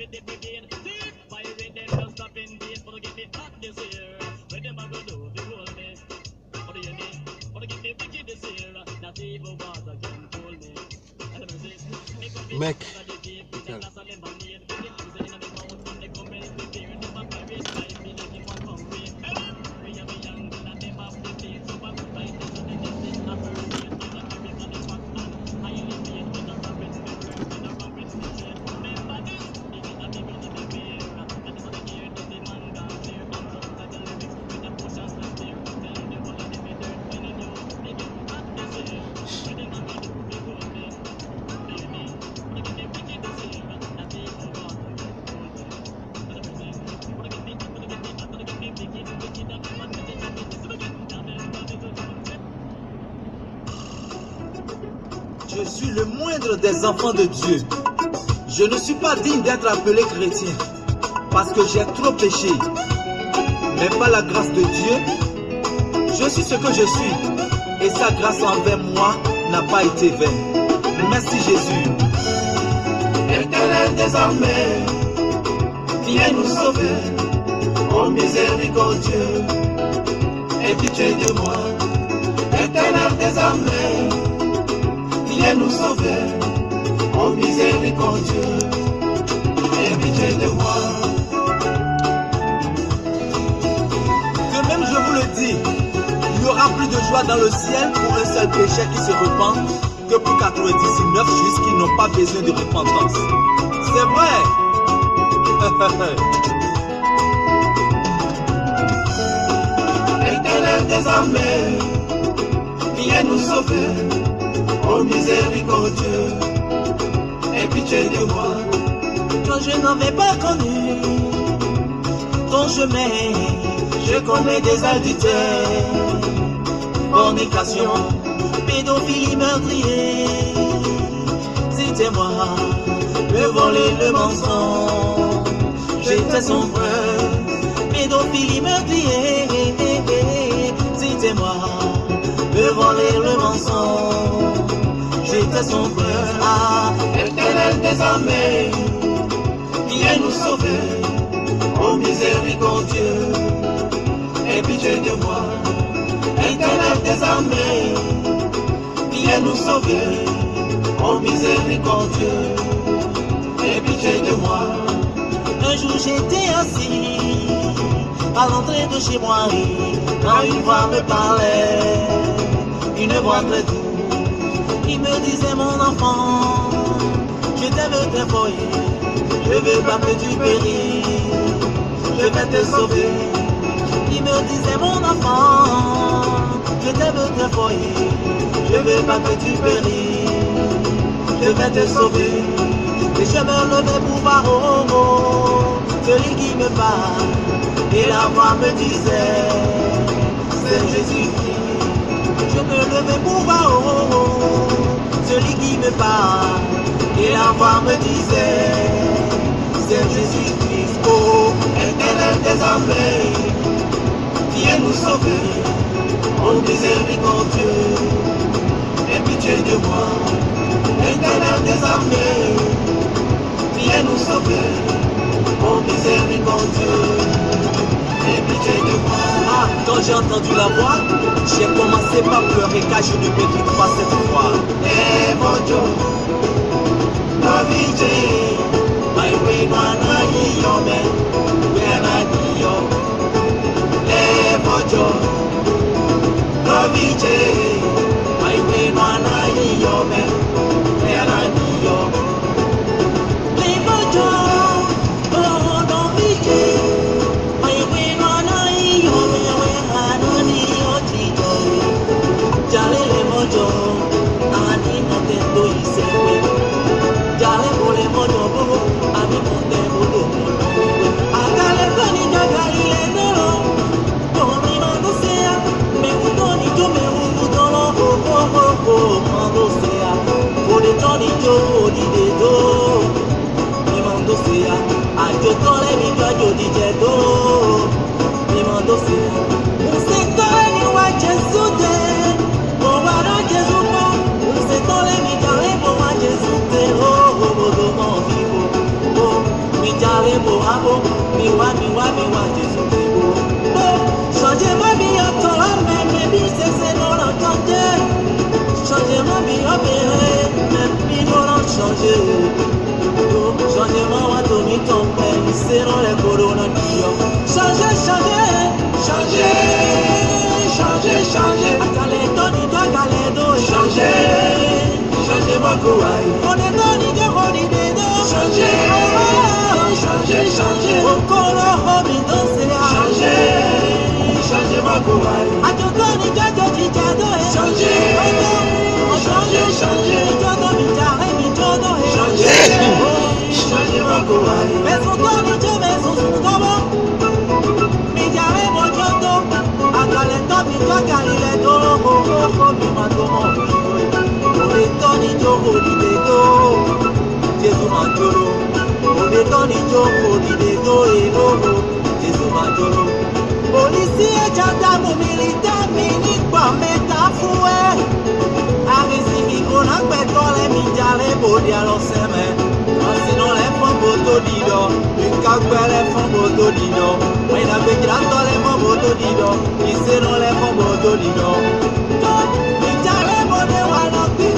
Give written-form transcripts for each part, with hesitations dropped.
Mec, je suis le moindre des enfants de Dieu. Je ne suis pas digne d'être appelé chrétien parce que j'ai trop péché. Mais par la grâce de Dieu, je suis ce que je suis. Et sa grâce envers moi n'a pas été vaine. Merci Jésus. Éternel des armées, viens nous sauver. Oh miséricordieux, aie pitié de moi. Éternel des armées, viens nous sauver. Oh miséricordieux, aie pitié de moi. De même je vous le dis, il y aura plus de joie dans le ciel pour un seul péché qui se repent que pour 99 justes qui n'ont pas besoin de repentance. C'est vrai. Éternel des armées, viens nous sauver. Oh miséricordieux, aie pitié de moi. Quand je n'avais pas connu ton chemin, je commets des adultères, fornication, pédophilie, meurtrier. C'était moi, le vol et le mensonge. J'étais son frère, pédophilie, meurtrier. C'était moi, le vol et le mensonge. J'étais son frère. Ah, Éternel des armées, viens nous sauver. Oh miséricordieux, aie pitié de moi. Éternel des armées, viens nous sauver. Oh miséricordieux, aie pitié de moi. un jour j'étais assis à l'entrée de chez moi quand une voix me parlait, une voix très douce. Il me disait mon enfant, je t'aime très fort, je veux pas que tu périsses, je vais te sauver. Il me disait mon enfant, je t'aime très fort, je veux pas que tu périsses, je vais te sauver. Et je me levais pour voir celui qui me parle, et la voix me disait, c'est Jésus-Christ. Je me levais pour voir celui qui me parle, et la voix me disait, c'est Jésus-Christ. Oh, Éternel des armées, viens nous sauver. Oh miséricordieux, aie pitié de moi. Éternel des armées, viens nous sauver. Oh miséricordieux, aie pitié de moi. ah, quand j'ai entendu la voix, j'ai commencé par pleurer car je ne mérite pas cette voix. Eh mon Dieu, ma vie, my way, mana yome, yana diyo. Eh mon Dieu, ma vie, my way, mana yome, yana diyo. Les motos, oh non, vite, my way, mana yome, yana diyo, tito. Jale les motos, ani montendo isewe. Jale pour les motos, ani montendo. Agale koni jagali le dolo, koni mandosea, me utoni jo me utolo, mandosea, koni toni jo di dedo, me mandosea, ajo tole mi kajo di dedo, me mandosea. Use tole mi wa Jesu de, mo wara Jesu mo, use tole mi jale mo wa Jesu de, oh, oh, oh, oh, oh, oh, Mijaré bohabo, miwa, Jésus est beau. Changez ma vie à toi, même vie, c'est non l'entendre. Changez ma vie à même vie, non l'entendre. Changez-moi, on va donner ton père, c'est non les coronas qui ont. Changez, changez-moi, Kouaï. On est dans l'idée, on est dedans. Changez, encore le danser. Changez-moi, Kouaï. Attends, changez-moi, Kouaï. Mais son temps, mais son temps. Mijaré, mon jodo. Atalento, Mijaré, Dolo, Mimandomo. Onetoni joko didedo, Jésus manjolo. Onetoni joko didedo, eloho, Jésus manjolo. Policier, gendarme, militaire, ministre, métafoué. Arisi, on a pétrole, Mijaré, bodi à l'osème. Sinon les femmes botodido, une cagouette les femmes botodido. Mais la bégrante les femmes botodido, ici non les femmes botodido. Mijaré, bodi à l'osème.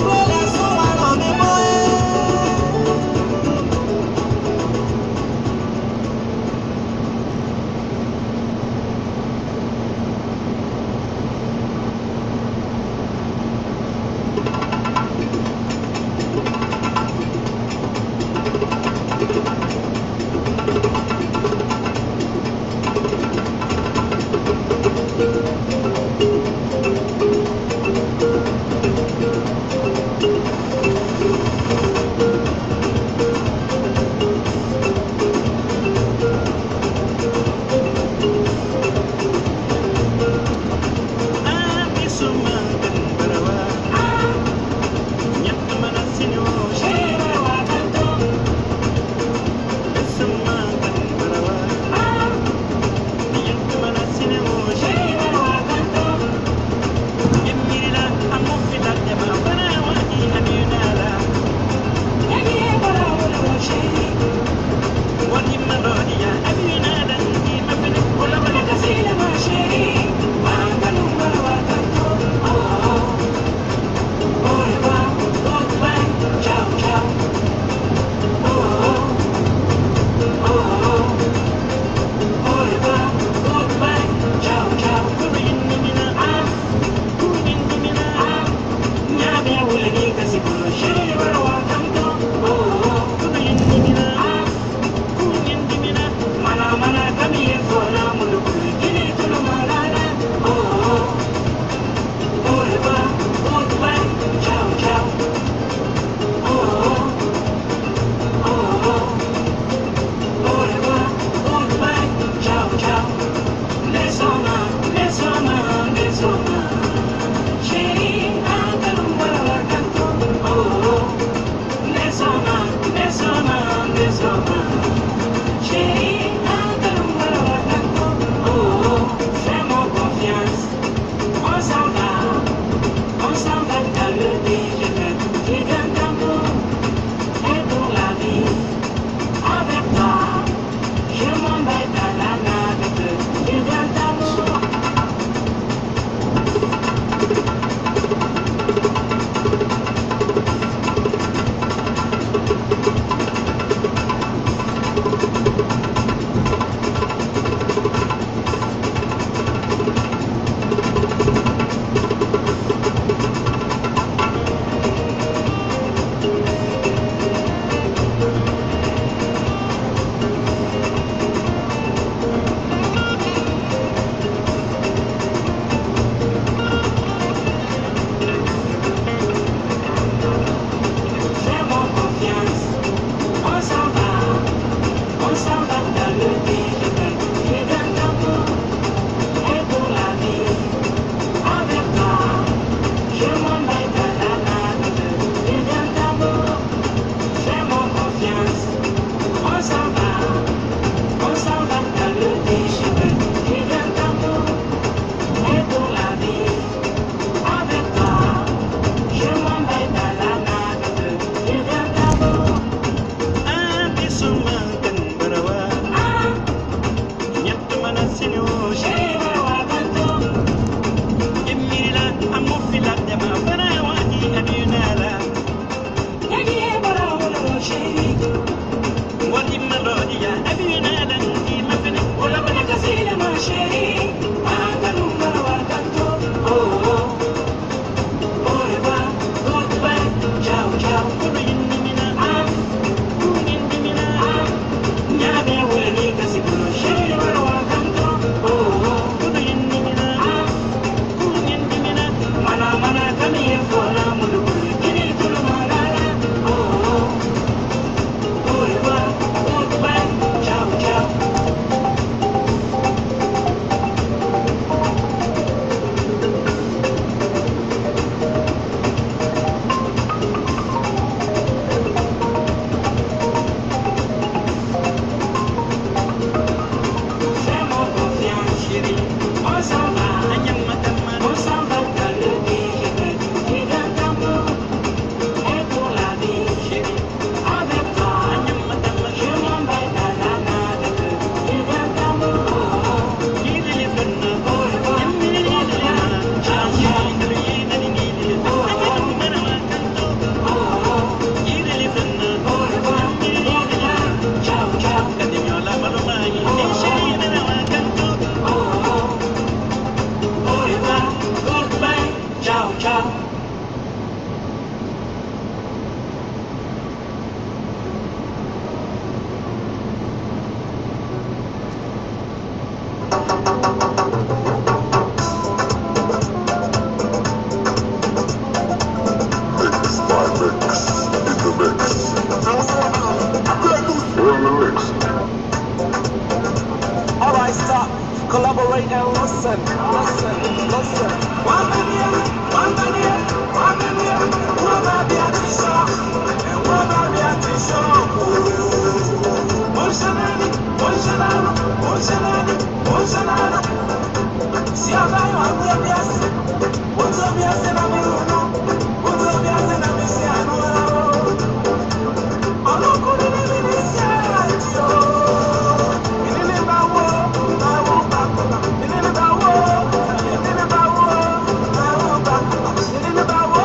Sumang kan barawa Collaborate and listen. One million, one baby, a t-shirt, and one baby a t-shirt. One shalala. Si a vai a mia piazza, one piazza na miruno, one piazza na misiano. Aloko ni misiano. Inene bawo, bakoma. Inene bawo, bakoma. Inene bawo.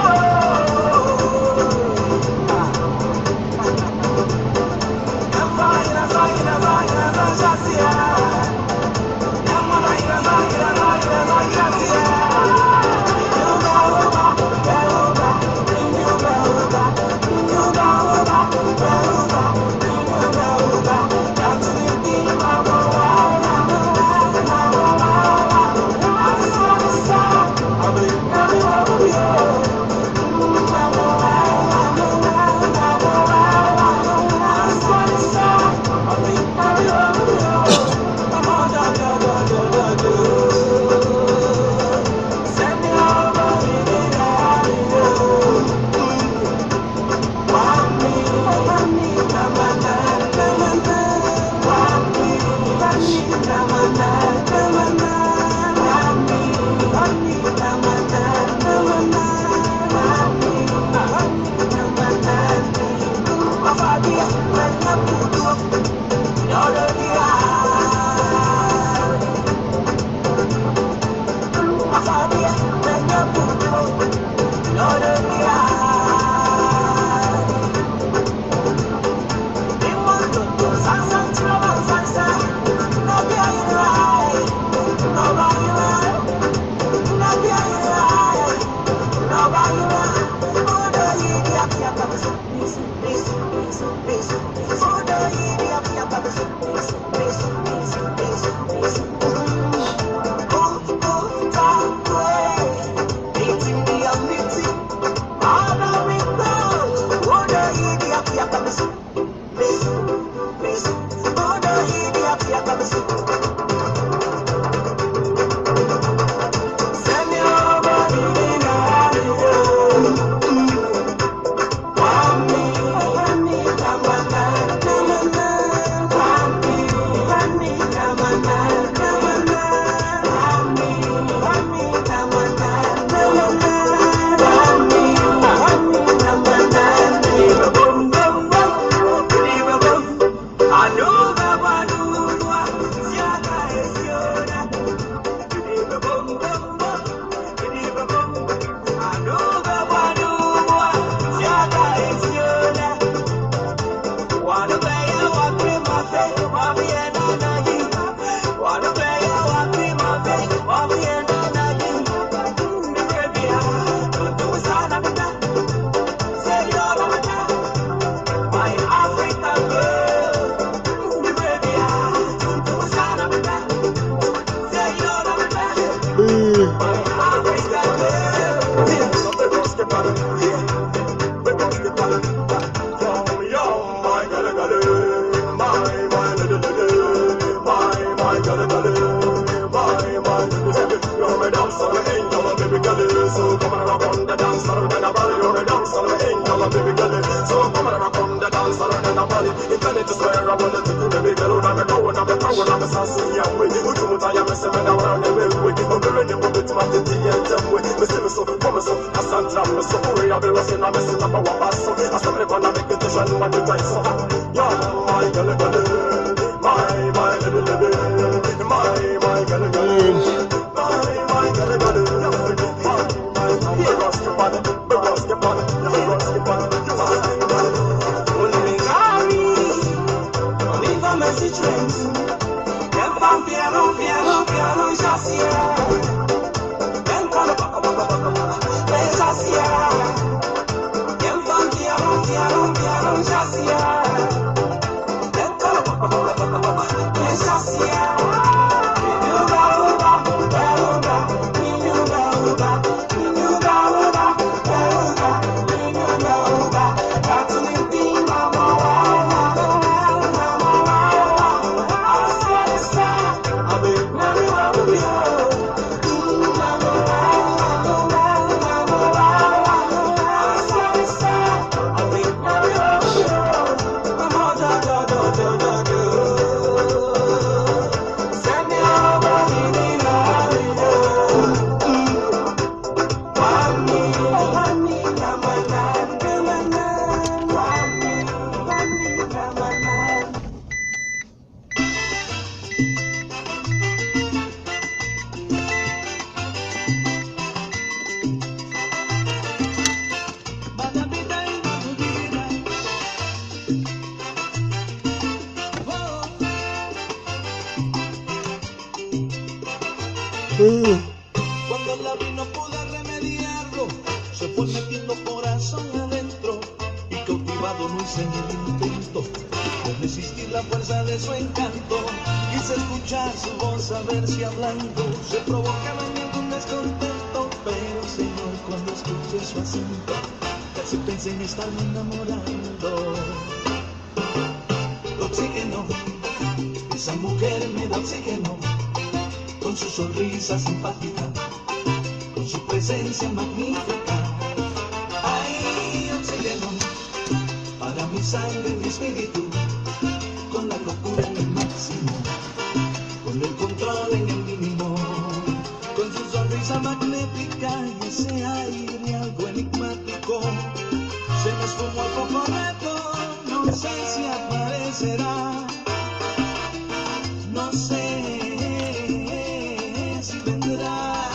Cuando la vi no pude remediarlo, se fue metiendo corazón adentro y cautivado no hice ni el intento de resistir la fuerza de su encanto. Quise escuchar su voz a ver si hablando se provocaba en mí algún descontento, pero Señor, cuando escuché su acento casi pensé en estarme enamorando. Oxígeno, esa mujer me da oxígeno, con su sonrisa simpática, con su presencia magnífica. Ay, oxígeno, para mi sangre y mi espíritu, con la locura en el máximo, con el control en el mínimo, con su sonrisa magnética y ese aire algo enigmático. Se me esfumó el poco rato, no sé si aparecerá, no sé si vendrá.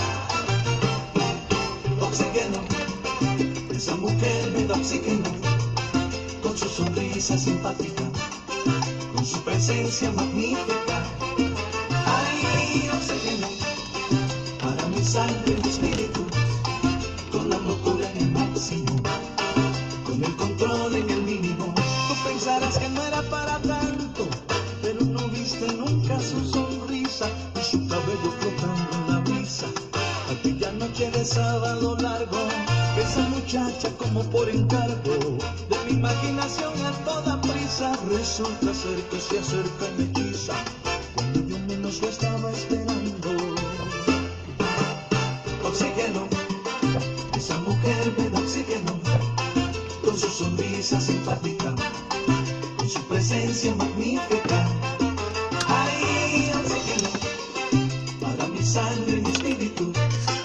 Oxígeno, esa mujer me da oxígeno, con su sonrisa simpática, con su presencia magnífica. Ay, oxígeno, para mi sangre y mi espíritu, con la locura en el máximo, con el control en el mínimo. Tú pensarás que no era para tanto, pero no viste nunca su sonrisa y su cabello flotando en la brisa. Aquella noche de sábado largo, esa muchacha como por encargo de mi imaginación a toda prisa, resulta ser que se acerca y me hechiza cuando yo menos lo estaba esperando. Oxígeno, esa mujer me da oxígeno, con su sonrisa simpática, con su presencia magnífica. Ay, oxígeno, para mi sangre y mi espíritu,